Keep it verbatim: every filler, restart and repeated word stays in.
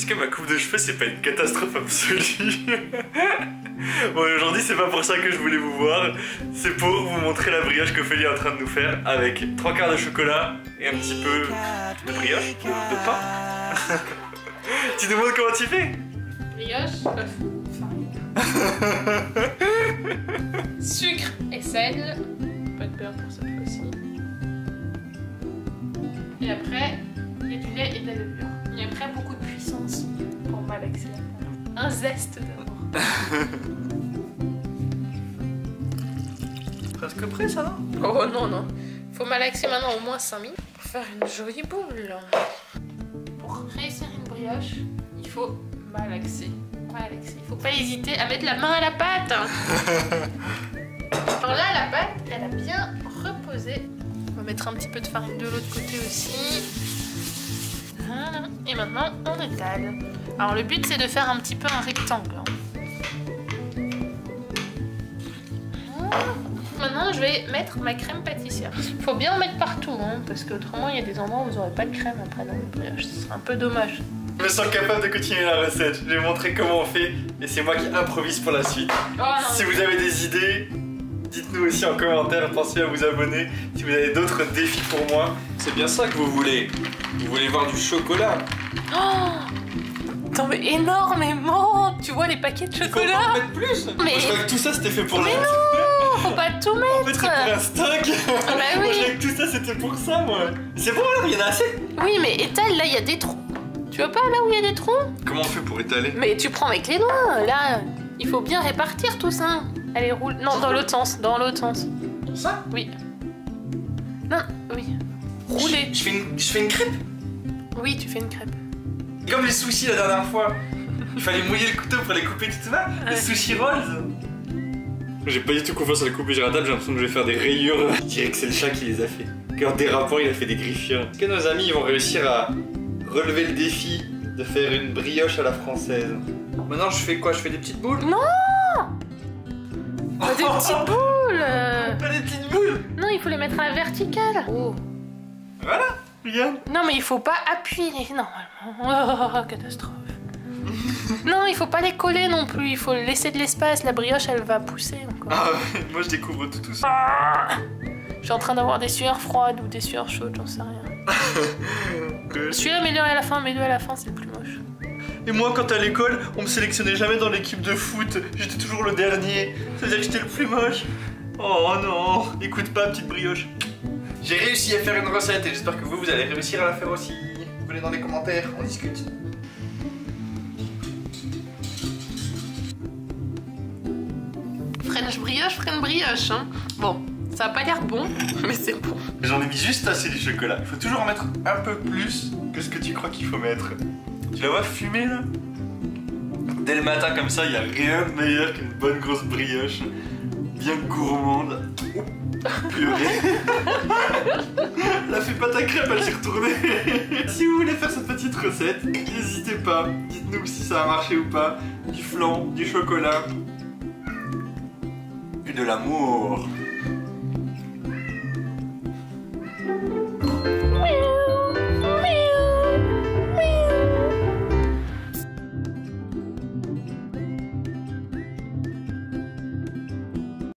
que ma coupe de cheveux c'est pas une catastrophe absolue? Bon, aujourd'hui c'est pas pour ça que je voulais vous voir, c'est pour vous montrer la brioche qu'Ophélie est en train de nous faire avec trois quarts de chocolat et un petit peu de brioche, de, de pain. Tu nous montres comment tu fais? Brioche, œuf, farine. Sucre et sel. Pas de beurre pour cette fois-ci. Et après, il y a du lait et de la levure. Et après, beaucoup de puissance pour malaxer la pâte. Un zeste d'abord. Presque prêt ça, non? Oh non, non. Faut malaxer maintenant au moins cinq minutes pour faire une jolie boule. Pour réussir une brioche, il faut malaxer. Malaxer. Il faut pas hésiter à mettre la main à la pâte. Alors là, la pâte, elle a bien reposé. On va mettre un petit peu de farine de l'autre côté aussi. Voilà. Et maintenant, on étale. Alors le but, c'est de faire un petit peu un rectangle. Voilà. Maintenant, je vais mettre ma crème pâtissière. Il faut bien en mettre partout, hein, parce qu'autrement, il y a des endroits où vous n'aurez pas de crème après dans les brioches. Ce serait un peu dommage. Je me sens capable de continuer la recette. Je vais montrer comment on fait et c'est moi qui improvise pour la suite. Oh, non, si vous avez des idées, dites-nous aussi en commentaire, pensez à vous abonner. Si vous avez d'autres défis pour moi, c'est bien ça que vous voulez. Vous voulez voir du chocolat. Oh, attends, mais énormément. Tu vois les paquets de chocolat? Il faut pas en mettre plus. Mais... Moi, je crois que tout ça c'était fait pour mais la... non, faut pas tout mettre. En fait, c'est pour un stock. Ah bah oui. Moi, je crois que tout ça c'était pour ça, moi. C'est bon alors, il y en a assez. Oui, mais étale, là, il y a des trous. Tu vois pas là où il y a des trous? Comment on fait pour étaler? Mais tu prends avec les doigts, là. Il faut bien répartir tout ça. Allez, roule. Non, dans l'autre sens, dans l'autre sens. Ça? Oui. Non, oui. Rouler. Je, je, fais une, je fais une crêpe. Oui, tu fais une crêpe. Comme les sushis la dernière fois. Il fallait mouiller le couteau pour les couper tout ça. Les Ouais. sushis rolls. J'ai pas du tout confiance à les couper à table, j'ai l'impression que je vais faire des rayures. Je dirais que c'est le chat qui les a fait. Qu'en dérapant, il a fait des griffures. Est-ce que nos amis vont réussir à relever le défi de faire une brioche à la française? Maintenant, je fais quoi? Je fais des petites boules? Non, pas des petites boules. Pas des petites boules? Non, il faut les mettre à la verticale. Oh. Voilà, regarde. Non, mais il faut pas appuyer normalement. Oh, catastrophe. Non, il faut pas les coller non plus. Il faut laisser de l'espace. La brioche, elle va pousser encore. Ah, moi je découvre tout tout ça. Ah, je suis en train d'avoir des sueurs froides ou des sueurs chaudes, j'en sais rien. Celui-là, mets-le à la fin, mets-le à la fin, c'est le plus moche. Et moi, quand à l'école, on me sélectionnait jamais dans l'équipe de foot. J'étais toujours le dernier. Ça veut dire que j'étais le plus moche. Oh non, écoute pas, petite brioche. J'ai réussi à faire une recette et j'espère que vous, vous allez réussir à la faire aussi. Venez dans les commentaires, on discute. French brioche, French brioche, hein. Bon, ça a pas l'air bon, mais c'est bon. J'en ai mis juste assez du chocolat. Il faut toujours en mettre un peu plus que ce que tu crois qu'il faut mettre. Tu la vois fumer là? Dès le matin comme ça, il n'y a rien de meilleur qu'une bonne grosse brioche. Bien gourmande. Oh, purée. La fais pas ta crêpe, elle s'est retournée. Si vous voulez faire cette petite recette, n'hésitez pas. Dites-nous si ça a marché ou pas. Du flan, du chocolat. Et de l'amour.